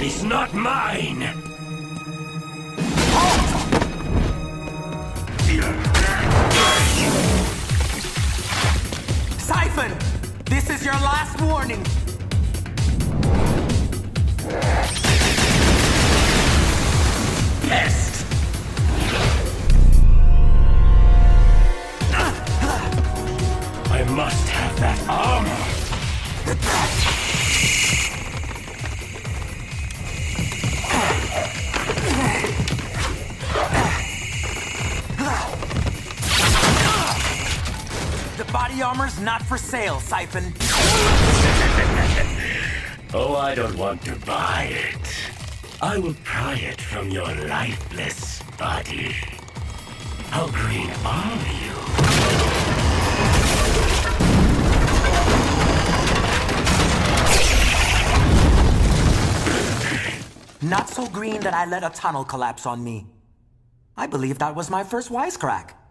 is not mine! Psyphon! This is your last warning! Pest! I must have that armor! The body armor's not for sale, Psyphon. Oh, I don't want to buy it. I will pry it from your lifeless body. How green are you? Not so green that I let a tunnel collapse on me. I believe that was my first wisecrack.